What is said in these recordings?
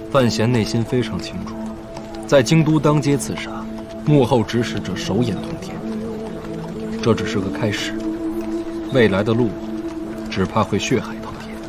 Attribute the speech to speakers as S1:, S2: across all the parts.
S1: 范闲内心非常清楚，在京都当街刺杀，幕后指使者手眼通天。这只是个开始，未来的路，只怕会血海滔天。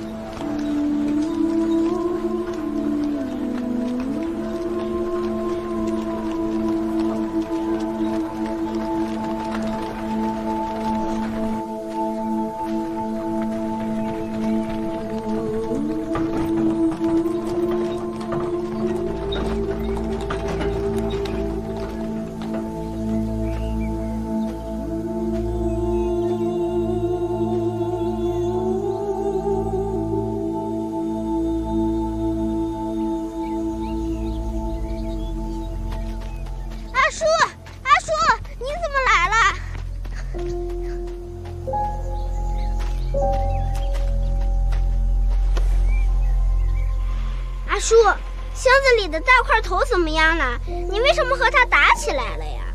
S2: 叔，箱子里的大块头怎么样了？你为什么和他打起来了呀？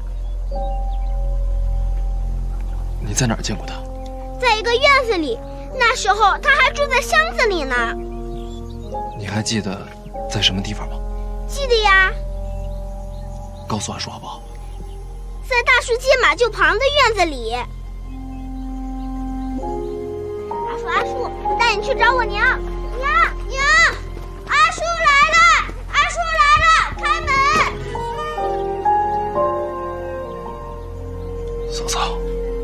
S1: 你在哪儿见过他？
S2: 在一个院子里，那时候他还住在箱子里呢。
S1: 你还记得在什么地方吗？
S2: 记得呀。
S1: 告诉阿叔好不好？
S2: 在大树街马厩旁的院子里。阿叔，我带你去找我娘。娘，阿叔来了！阿叔来了，开门！
S1: 嫂嫂，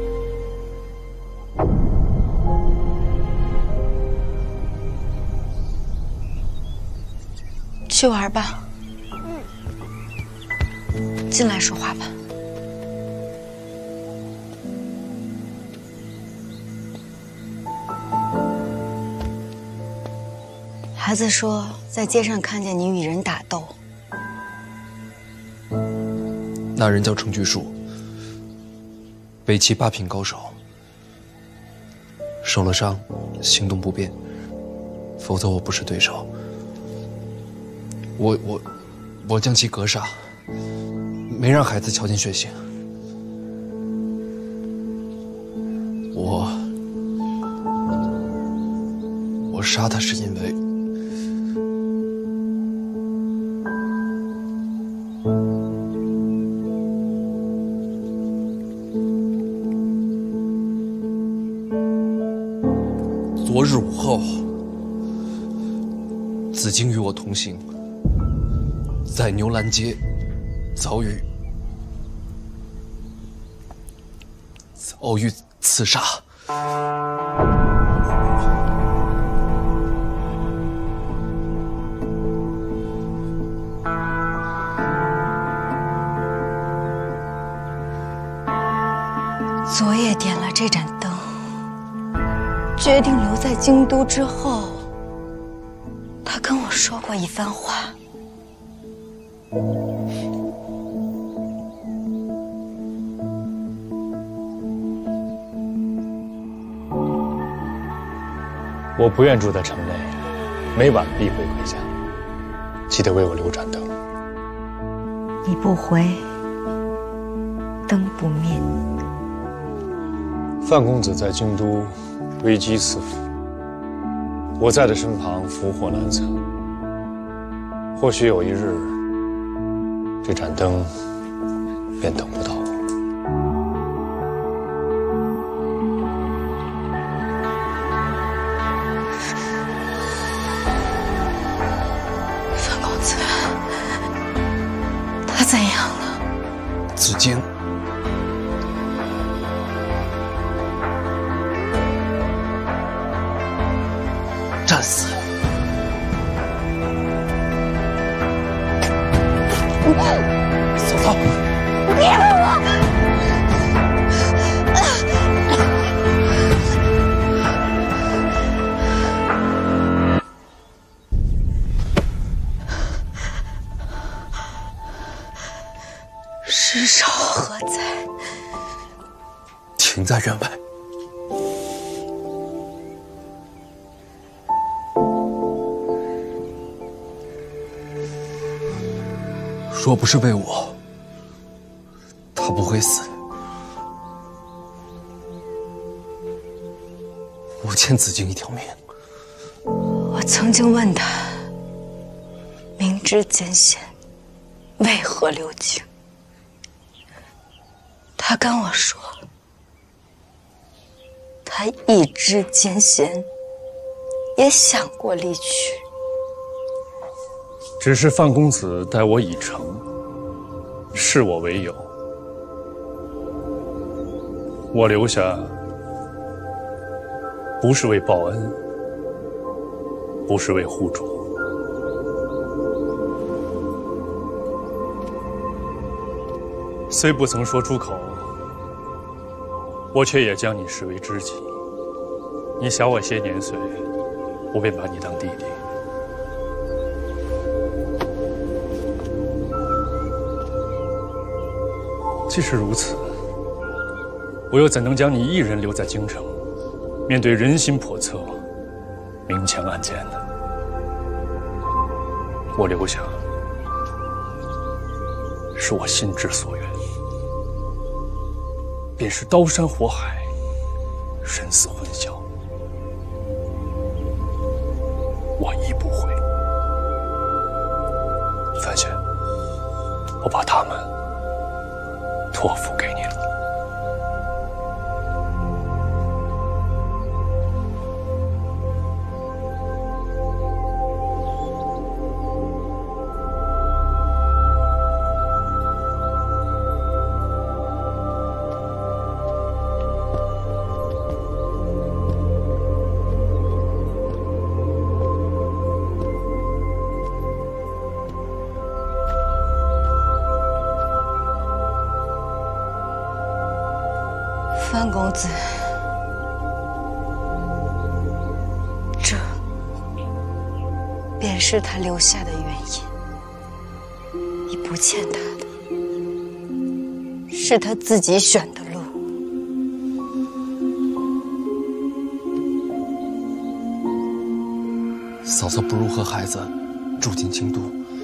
S3: 去玩吧。进来说话吧。孩子说，在街上看见你与人打斗。
S1: 那人叫程巨树，围棋8品高手，受了伤，行动不便，否则我不是对手。我将其格杀，没让孩子瞧见血腥。我杀他是因为。昨日午后，子京与我同行，在牛栏街遭遇刺杀。
S3: 昨夜点了这盏灯，决定留在京都之后，他跟我说过一番话。
S4: 我不愿住在城内，每晚必回归家，记得为我留盏灯。
S3: 你不回，灯不灭。
S4: 范公子在京都危机四伏，我在他身旁福祸难测。或许有一日，这盏灯便等不到我。
S3: 范公子，他怎样了？
S1: 子京。战死！嫂嫂，
S2: 别问我！
S3: 尸首何在？
S1: 停在院外。若不是为我，他不会死。我欠子京一条命。
S3: 我曾经问他，明知奸贤，为何留京？他跟我说，他一知奸贤，也想过离去。
S4: 只是范公子待我已成，视我为友，我留下不是为报恩，不是为护主。虽不曾说出口，我却也将你视为知己。你小我些年岁，我便把你当弟弟。既是如此，我又怎能将你一人留在京城，面对人心叵测、明枪暗箭呢？我留下，是我心之所愿，便是刀山火海，生死混淆，我亦不会。范闲，我把他们托付给你了。
S3: 范公子，这便是他留下的原因。你不欠他的，是他自己选的路。
S1: 嫂嫂不如和孩子住进京都。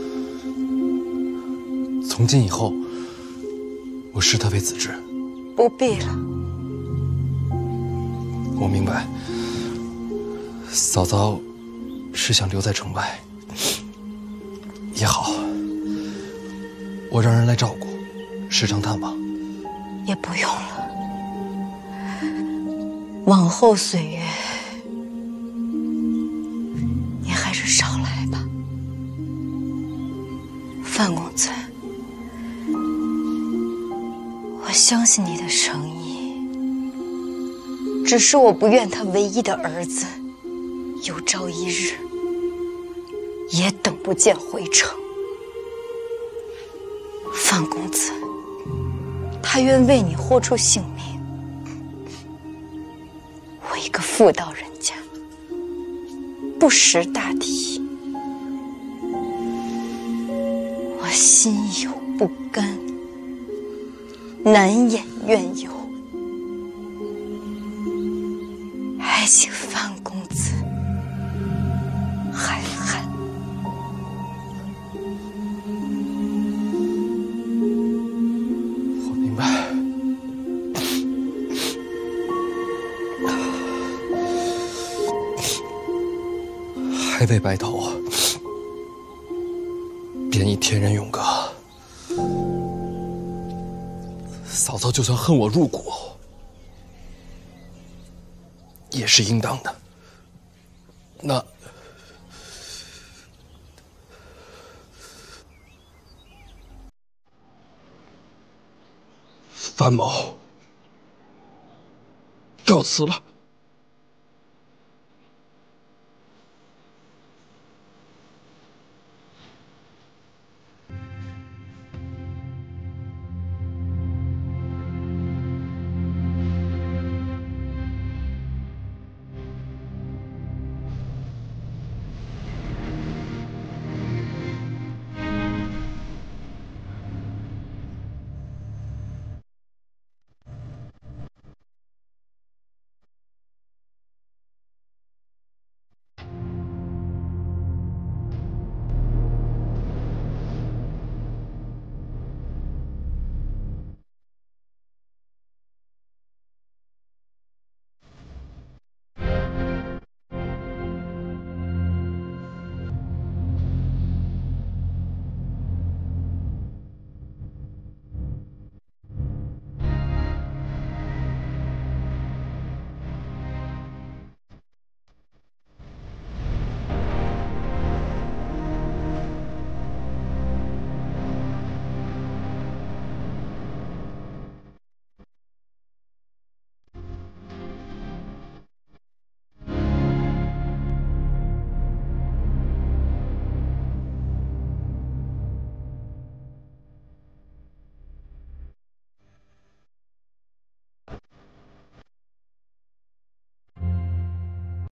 S1: 从今以后，我视他为子侄。
S3: 不必了。
S1: 我明白，嫂嫂是想留在城外，也好，我让人来照顾，时常探望。
S3: 也不用了，往后岁月，你还是少来吧。范公子，我相信你的诚意。只是我不愿他唯一的儿子，有朝一日也等不见回城。范公子，他愿为你豁出性命。我一个妇道人家，不识大体，我心有不甘，难掩怨尤。还请范公子海涵。
S1: 我明白。还未白头，便已天人永隔。嫂嫂就算恨我入骨，也是应当的。那范某告辞了。